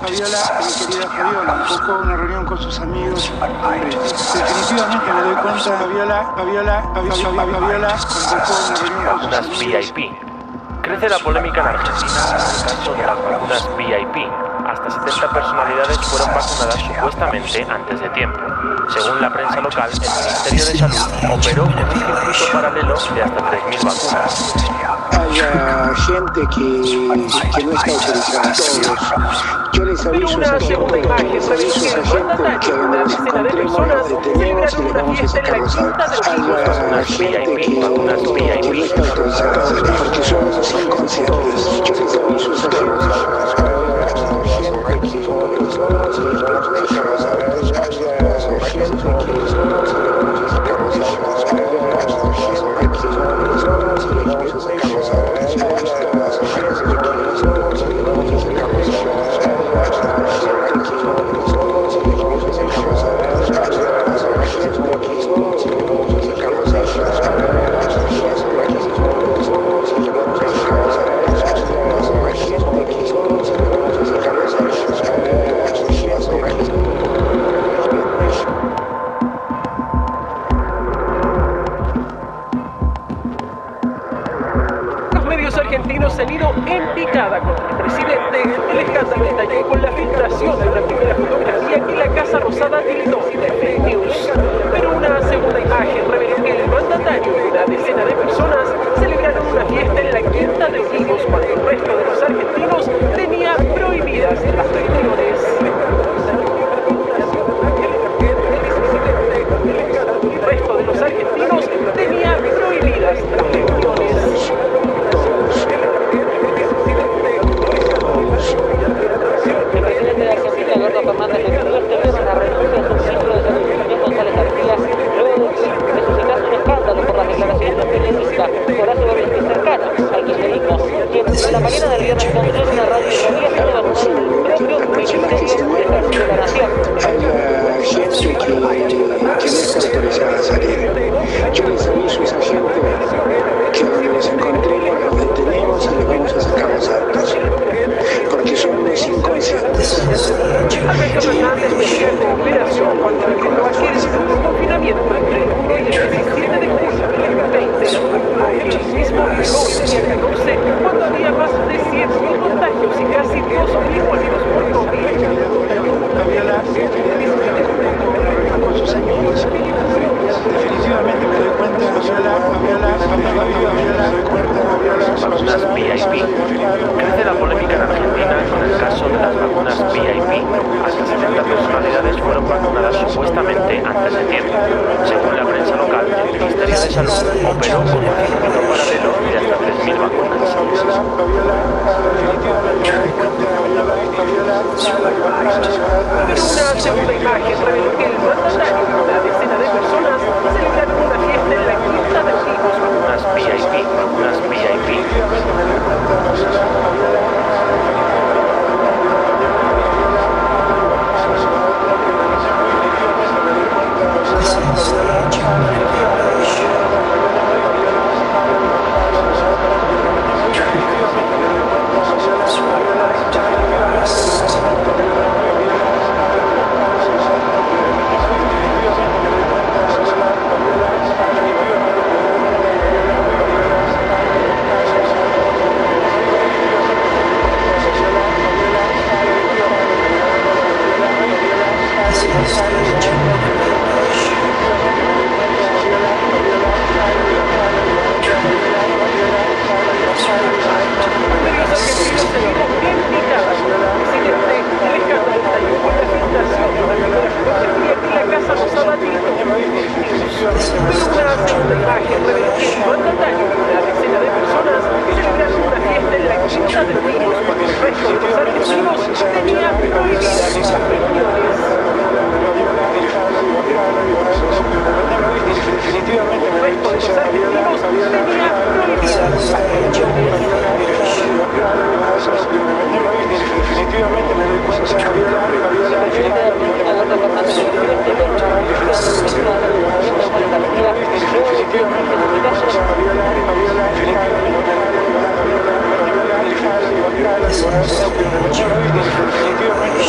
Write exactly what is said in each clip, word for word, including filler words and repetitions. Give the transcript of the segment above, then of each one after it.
Fabiola, mi querida Fabiola, un poco una reunión con sus amigos. Definitivamente me doy cuenta, Fabiola, Fabiola, Fabiola, Fabiola, convocó una reunión con sus vacunas V I P. Crece la polémica en Argentina en el caso de las vacunas V I P. Hasta setenta personalidades fueron vacunadas supuestamente antes de tiempo. Según la prensa local, el Ministerio de Salud operó con un circuito paralelo de hasta tres mil vacunas. Hay gente que, que no está autorizada, todos. Yo les aviso a esa gente, yo les aviso a esa gente que donde los encontremos los detenemos y les vamos a sacar los autos. Hay gente que, que no está autorizada, porque somos inconscientes. Yo les aviso a esa gente. Argentinos han ido en picada con el presidente. El escándalo estalló con la filtración de una primera fotografía que la Casa Rosada tildó de fake news. Pero una segunda imagen reveló que el mandatario y una decena de personas celebraron una fiesta en la Quinta de Olivos cuando el resto de los argentinos tenía prohibidas las reuniones. El resto de los argentinos tenía prohibidas las reuniones. La mañana del viernes encontró en una radio israelí siendo vacunado del propio Ministerio de Ejército de la Nación. Hay gente que, que no está autorizada a salir. Yo les aviso a esa gente que donde los encontremos los detenemos y les vamos a sacar los autos. Porque son unos inconscientes. Alberto Fernández pedía de operación cuando decretó aquel segundo confinamiento entre el uno y el diecisiete de julio del dos mil veinte. El mismo llegó el día catorce cuando había más de cien mil contagios y casi dos mil muertos por COVID. Fabiola, con sus amigos. Definitivamente me doy cuenta, Fabiola, Fabiola, Fabiola, Fabiola, Vacunas V I P. Crece la polémica en Argentina con el caso de las vacunas V I P. Hasta setenta personalidades fueron vacunadas supuestamente antes de tiempo. Según la prensa local, el Ministerio de Salud operó con un circuito paralelo de hasta tres mil vacunas. Pero una segunda imagen reveló que el mandatario y una decena de personas celebraron una fiesta en la Quinta de Olivos. Vacunas V I P, vacunas V I P. Definitivamente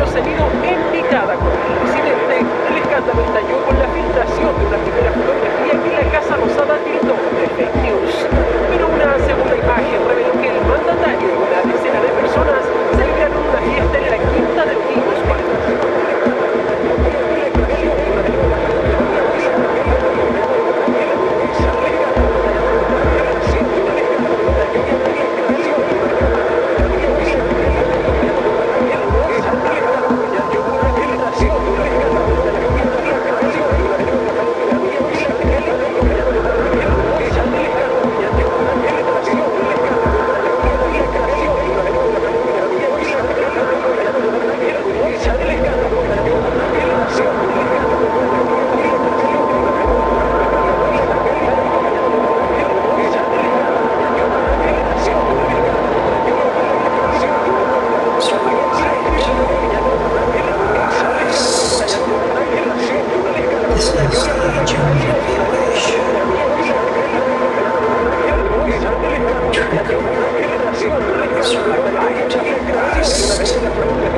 salido en picada con el presidente. El escándalo estalló con la filtración de una primera fotografía que la Casa Rosada tildó de fake news. Pero una segunda imagen reveló que el mandatario y una decena de personas celebraron una fiesta en la Quinta de Olivos. Right.